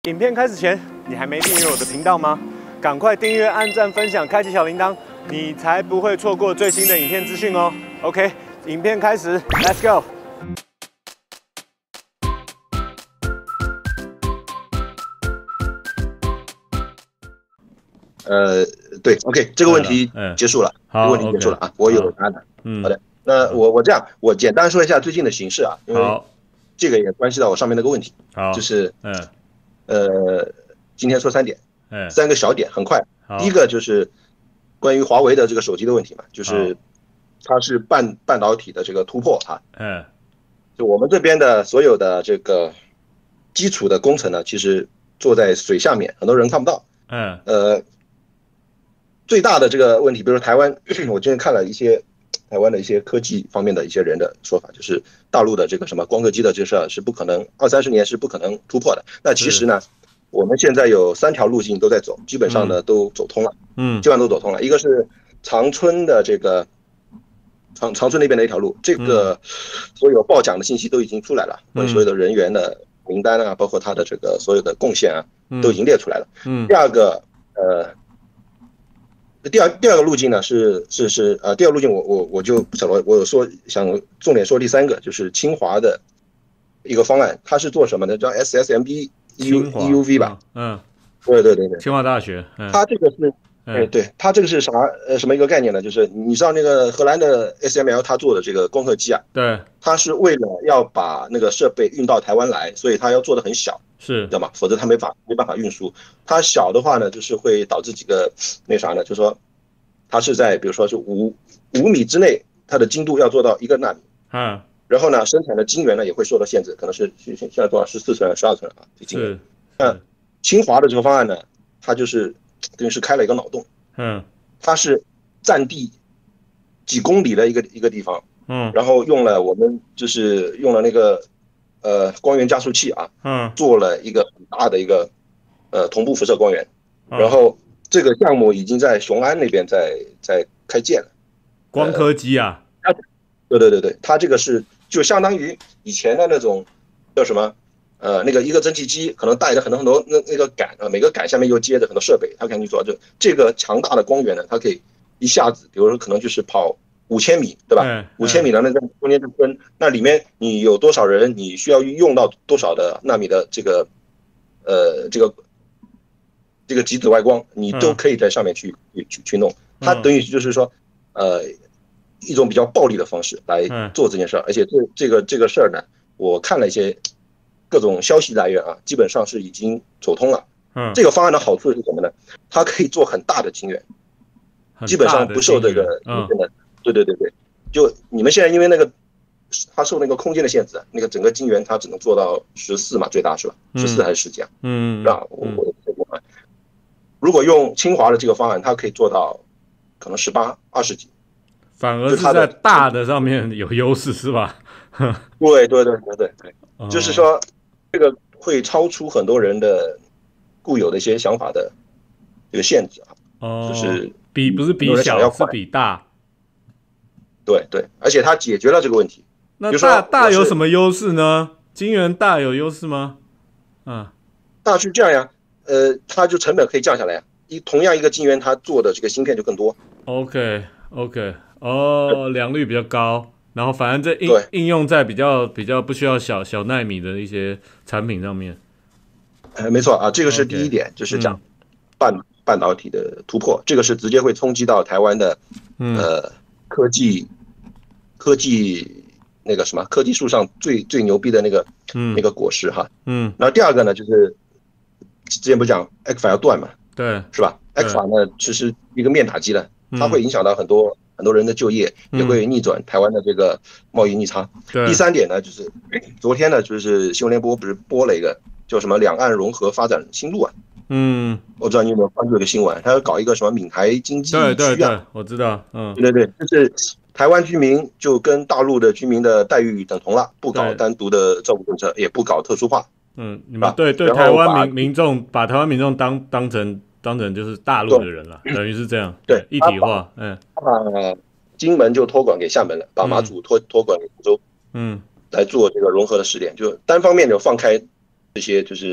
影片开始前，你还没订阅我的频道吗？赶快订阅、按赞、分享、开启小铃铛，你才不会错过最新的影片资讯哦。OK， 影片开始 ，Let's go。 对 ，OK， 这个问题结束了，这个问题结束了啊，我有答案了。好的，那我这样，我简单说一下最近的形势啊，因为这个也关系到我上面那个问题，就是今天说3点，3个小点，很快。第一个就是关于华为的这个手机的问题嘛，就是它是半导体的这个突破啊，就我们这边的所有的这个基础的工程呢，其实做在水下面，很多人看不到。最大的这个问题，比如说台湾，我今天看了一些台湾的一些科技方面的一些人的说法，就是大陆的这个什么光刻机的这事儿是不可能，20-30年是不可能突破的。那其实呢，我们现在有3条路径都在走，基本上呢都走通了，基本上都走通了。一个是长春的这个长春那边的一条路，这个所有报奖的信息都已经出来了，所有的人员的名单啊，包括他的这个所有的贡献啊，都已经列出来了。第二个第二个路径呢第二个路径我就不晓得，我想重点说第3个，就是清华的一个方案，它是做什么呢？叫 SSMB EUV 吧？对， 清华大学， 它这个是对，它这个是什么一个概念呢？就是你知道那个荷兰的 SML 它做的这个光刻机啊， 对， 它是为了要把那个设备运到台湾来，所以它要做的很小。 是， 知道吗？否则它没办法运输。它小的话呢，就是会导致几个那啥呢？就是说，它是在比如说是5米之内，它的精度要做到1个纳米。然后呢，生产的晶圆呢也会受到限制，可能是现在多少14寸、12寸啊，这晶圆。那清华的这个方案呢，它就是等于是开了一个脑洞。它是占地几公里的一个地方。然后我们就是用了那个。光源加速器啊，做了一个很大的一个同步辐射光源，然后这个项目已经在雄安那边在开建了。 光刻机啊？ 对，它这个是就相当于以前的那种叫什么那个一个蒸汽机，可能带着很多那个杆啊，每个杆下面又接着很多设备，它可以做这个强大的光源呢，它可以一下子，比如说可能就是跑5000米，对吧？5000米的那个中间就分，那里面你有多少人，你需要用到多少的纳米的这个极紫外光，你都可以在上面去弄。它等于就是说，一种比较暴力的方式来做这件事儿，而且这个事儿呢，我看了一些各种消息来源啊，基本上是已经走通了。这个方案的好处是什么呢？它可以做很大的晶圆，基本上不受这个对，就你们现在因为那个它受那个空间的限制，那个整个晶圆它只能做到14嘛，最大是吧？14还是10几啊？我如果用清华的这个方案，它可以做到可能18、20几， 反而是在大的上面有优势是吧？ 对，就是说这个会超出很多人的固有的一些想法的这个限制啊。就是不是比小，是比大。 对，而且它解决了这个问题。 那大有什么优势呢？晶圆大有优势吗？ 大是这样呀，它就成本可以降下来呀。同样一个晶圆，它做的这个芯片就更多。 OK， 良率比较高，然后反正这应用在比较不需要小奈米的一些产品上面。 没错啊，这个是第一点，就是讲半导体的突破，这个是直接会冲击到台湾的科技那个什么科技树上最牛逼的那个果实哈。然后第二个呢，就是之前不是讲 ECFA 要断嘛， 对， 是吧？ECFA 呢其实一个面打击的，它会影响到很多人的就业，也会逆转台湾的这个贸易逆差。第3点呢，就是昨天呢，就是新闻联播不是播了一个叫什么两岸融合发展新路啊？我知道你有没有关注这个新闻？他要搞一个什么闽台经济区啊？ 对，我知道。 对，就是台湾居民就跟大陆的居民的待遇等同了，不搞单独的照顾政策，也不搞特殊化。 你们对台湾民众把台湾民众当成就是大陆的人了，等于是这样， 对， 一体化。 把金门就托管给厦门了，把马祖托管给福州，来做这个融合的试点，就单方面的放开这些就是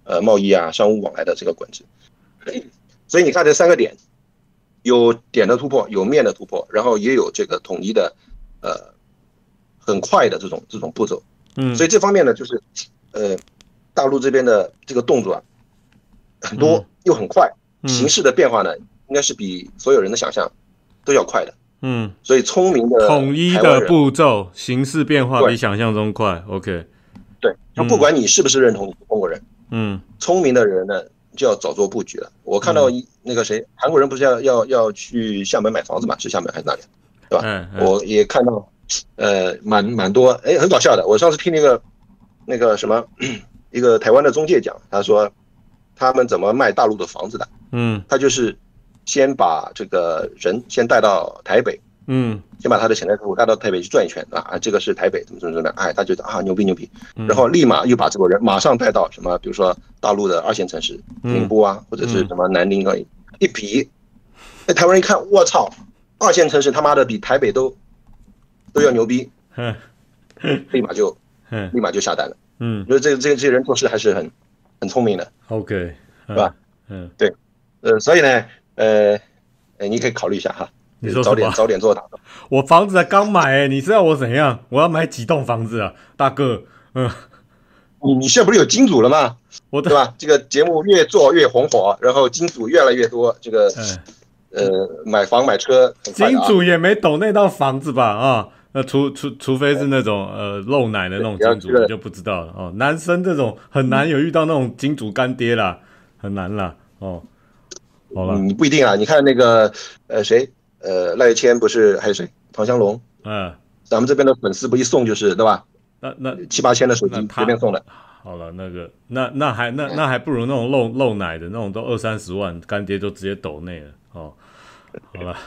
贸易啊、商务往来的这个管制。所以你看这3个点，有点的突破，有面的突破，然后也有这个统一的很快的这种步骤。所以这方面呢，就是大陆这边的这个动作啊很多又很快，形势的变化呢应该是比所有人的想象都要快的。所以聪明的统一的步骤，形势变化比想象中快。OK， 对，就不管你是不是认同你是中国人，聪明的人呢就要早做布局了。我看到那个谁，韩国人不是要去厦门买房子嘛？是厦门还是哪里？对吧？我也看到，蛮多，很搞笑的。我上次听那个什么，一个台湾的中介讲，他说他们怎么卖大陆的房子的？他就是先把这个人先带到台北，先把他的潜在客户带到台北去转一圈啊，这个是台北怎么的，他觉得啊牛逼，然后立马又把这个人马上带到什么，比如说大陆的2线城市，宁波啊，或者是什么南宁啊，一比，台湾人一看，我操，2线城市他妈的比台北都要牛逼，立马就下单了。因为这些人做事还是很聪明的。 OK， 是吧？对，所以呢，你可以考虑一下哈。 你说早点做打算。 我房子才刚买你知道我怎样？我要买几栋房子啊，大哥。 你现在不是有金主了吗？对吧？这个节目越做越红火，然后金主越来越多，这个买房买车， 金主也没懂那套房子吧？啊。那除非是那种漏奶的那种金主，我就不知道了哦。男生这种很难有遇到那种金主干爹啦，很难啦哦。好了， 你不一定啊。你看那个谁赖谦不是还有谁唐湘龙？咱们这边的粉丝不一送就是对吧？ 那 7、8千的手机随便送的。 好了，那还不如那种漏奶的那种都20-30万，干爹就直接抖内了哦。好了。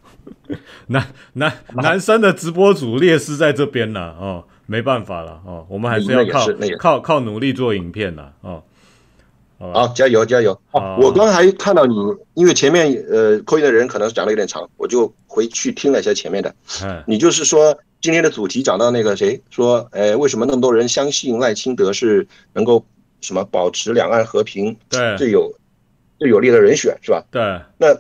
男生的直播主劣势在这边了哦，没办法了哦，我们还是要靠努力做影片了哦。 好，加油！我刚才看到你，因为前面扣音的人可能讲的有点长，我就回去听了一下前面的。你就是说今天的主题讲到那个谁说，为什么那么多人相信赖清德是能够什么保持两岸和平最有利的人选是吧？ 对。 那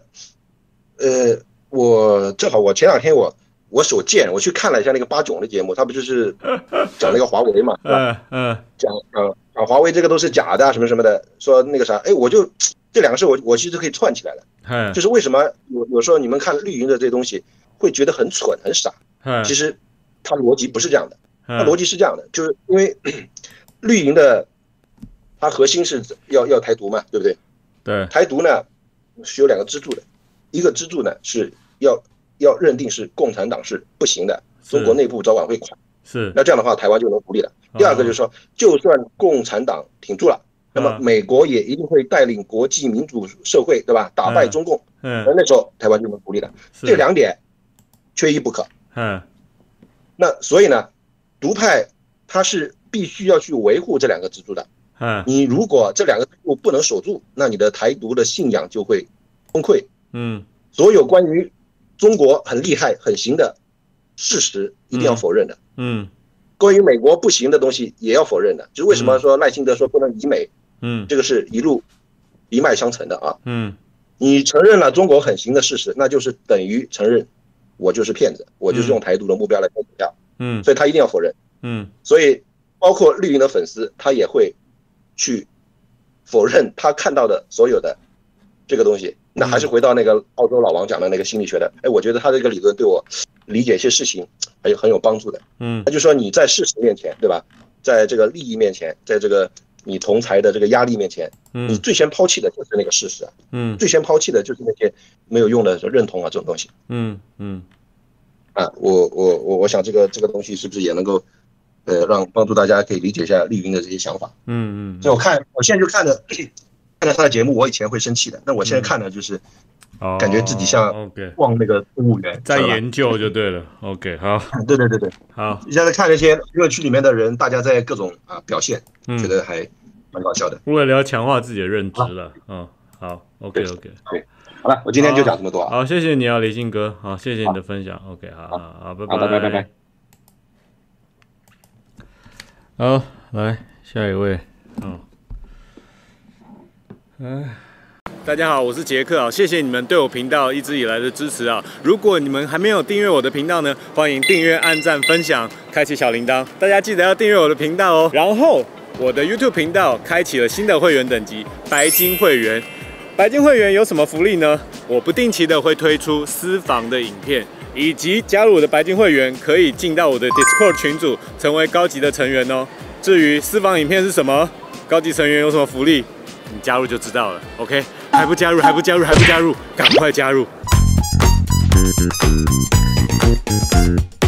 我正好我前2天我手贱，我去看了一下那个巴囧的节目，他不就是讲那个华为嘛，讲华为这个都是假的什么什么的，说那个啥，我就这2个事我其实可以串起来了，就是为什么有时候你们看绿营的这些东西会觉得很蠢很傻，其实它逻辑不是这样的，它逻辑是这样的，就是因为绿营的它核心是要台独嘛，对不对？ 对， 台独呢是有2个支柱的。一个支柱呢是要认定是共产党是不行的，中国内部早晚会垮，那这样的话台湾就能独立了。第2个就是说，就算共产党挺住了，那么美国也一定会带领国际民主社会，对吧？打败中共，那时候台湾就能独立了。这2点缺一不可。那所以呢，独派他是必须要去维护这2个支柱的。你如果这2个支柱不能守住，那你的台独的信仰就会崩溃。所有关于中国很厉害很行的事实一定要否认的。关于美国不行的东西也要否认的。就是为什么说赖清德说不能以美，这个是一路一脉相承的啊。你承认了中国很行的事实，那就是等于承认我就是骗子，我就是用台独的目标来搞股价。所以他一定要否认。所以包括绿营的粉丝，他也会去否认他看到的所有的这个东西。那还是回到那个澳洲老王讲的那个心理学的，我觉得他这个理论对我理解一些事情很有帮助的。他就说你在事实面前，对吧？在这个利益面前，在这个你同财的这个压力面前，你最先抛弃的就是那个事实啊。最先抛弃的就是那些没有用的认同啊这种东西。我想这个东西是不是也能够帮助大家可以理解一下丽云的这些想法。所以我现在就看着他的节目，我以前会生气的，但我现在看呢，就是感觉自己像逛那个动物园， 在研究就对了。OK， 好， 对， 好。 现在看那些热区里面的人，大家在各种表现，觉得还蛮搞笑的。 为了要强化自己的认知了，好 ，OK， 对，好了，我今天就讲这么多。 好，谢谢你啊，李信哥，好，谢谢你的分享。OK， 好，拜。好，来下一位， 大家好，我是杰克啊，谢谢你们对我频道一直以来的支持啊！如果你们还没有订阅我的频道呢，欢迎订阅、按赞、分享、开启小铃铛。大家记得要订阅我的频道哦。然后我的 YouTube 频道开启了新的会员等级——白金会员。白金会员有什么福利呢？我不定期的会推出私房的影片，以及加入我的白金会员可以进到我的 Discord 群组，成为高级的成员哦。至于私房影片是什么，高级成员有什么福利，你加入就知道了。OK， 还不加入，赶快加入！